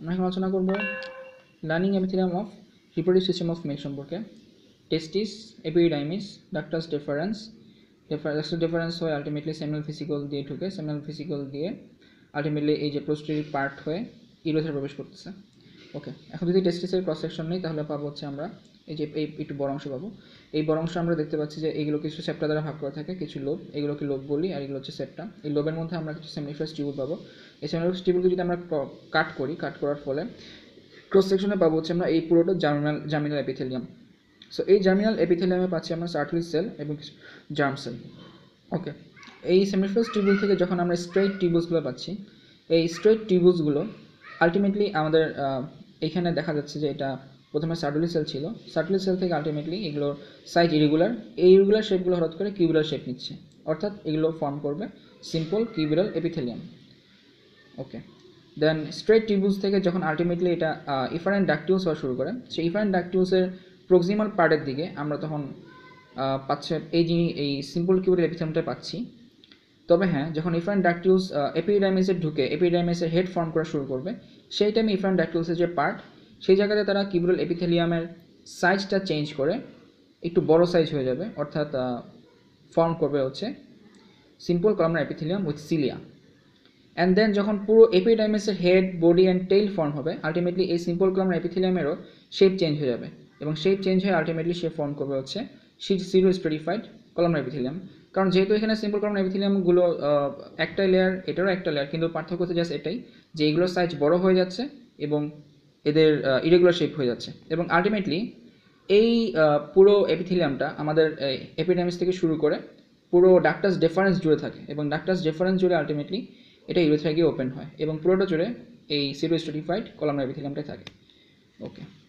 আমরা এখন আলোচনা করব learning epithelium of reproductive system of male সম্পর্কে। টেস্টিস, এপিডাইমিস, ডাক্টাস ডিফারেন্স হয় আলটিমেটলি সেমিনাল ফিসিকল দিয়ে ঢুকে, সেমিনাল ফিসিকল দিয়ে আলটিমেটলি এই যে পোস্টেরিয়র পার্ট হয়ে ইউরেথ্রে প্রবেশ করতেছে। ওকে, এখন যদি টেস্টিসের ক্রস সেকশন নেই তাহলে পাবো হচ্ছে আমরা এই যে একটু বড় অংশ পাবো। এই বড় অংশ আমরা দেখতে পাচ্ছি যে এইগুলো কিছু সেপ্টা দ্বারা ভাগ করা থাকে, কিছু লোব, এগুলোকে লোব বলি, আর এগুলো হচ্ছে সেপ্টা। এই লোবের মধ্যে আমরা কিছু সেমিনিফারাস টিউবুল পাবো। এই সেমিনিফারাস টিউবুলকে যদি আমরা কাট করার ফলে ক্রস সেকশনে পাবো হচ্ছে আমরা এই পুরোটা জার্মিনাল এপিথেলিয়াম। সো এই জার্মিনাল এপিথেলিয়ামে পাচ্ছি আমরা সার্কুলার সেল এবং জার্ম সেল। ওকে, এই সেমিনিফারাস টিউবুল থেকে যখন আমরা স্ট্রেট টিউবুলসগুলো পাচ্ছি, এই স্ট্রেট টিউবুলসগুলো আলটিমেটলি আমাদের এইখানে দেখা যাচ্ছে যে এটা প্রথমে সার্কুলার সেল ছিল, সার্কুলার সেল থেকে আলটিমেটলি এগুলোর সাইজ ইরেগুলার, এই ইরেগুলার শেপগুলো হঠাৎ করে কিউবুলার শেপ নিচ্ছে, অর্থাৎ এগুলো ফর্ম করবে simple cuboidal epithelium. Okay, then straight tubules থেকে যখন আলটিমেটলি এটা ইফারেন্ট ডাকটিউলস হওয়া শুরু করে, সেই ইফারেন্ট ডাকটিউলসের প্রক্সিমাল পার্টের দিকে আমরা তখন পাচ্ছি এই সিম্পল কিউবুলার এপিথেলিয়ামটা পাচ্ছি। তবে হ্যাঁ, যখন ইফারেন্ট ডাকটিউলস এপিডাইমিসে ঢুকে এপিডাইমিসের হেড ফর্ম করা শুরু করবে, সেই টাইমে ইফারেন্ট ডাকটিউলসের যে পার্ট, সেই জায়গাতে তারা কিউবুলার এপিথেলিয়ামের সাইজটা চেঞ্জ করে একটু বড় সাইজ হয়ে যাবে, অর্থাৎ ফর্ম করবে হচ্ছে simple columnar epithelium with cilia. And then যখন পুরো এপিডাইমিসের head, body and tail form হবে, আলটিমেটলি এই সিম্পল কলামনার এপিথেলিয়ামেরও শেপ চেঞ্জ হয়ে যাবে, এবং শেপ চেঞ্জ হয়ে আলটিমেটলি সে ফর্ম করবে হচ্ছে সিরো স্ট্রেটিফাইড কলামনার এপিথেলিয়াম। কারণ যেহেতু এখানে সিম্পল কলামনার এপিথেলিয়ামগুলো একটা লেয়ার, এটারও একটা লেয়ার, কিন্তু পার্থক্য হচ্ছে জাস্ট এটাই যে এগুলোর সাইজ বড় হয়ে যাচ্ছে এবং এদের ইরেগুলার শেপ হয়ে যাচ্ছে। এবং আলটিমেটলি এই পুরো এপিথেলিয়ামটা আমাদের এপিডাইমিস থেকে শুরু করে পুরো ডাক্টাস ডেফারেন্স জুড়ে থাকে, এবং ডাক্টাস ডেফারেন্স জুড়ে আলটিমেটলি এটা ইউরেথ্রা গিয়ে ওপেন হয়, এবং পুরোটা জুড়ে এই সিরো স্ট্রেটিফাইড কলামনার এপিথেলিয়ামটাই থাকে। ওকে।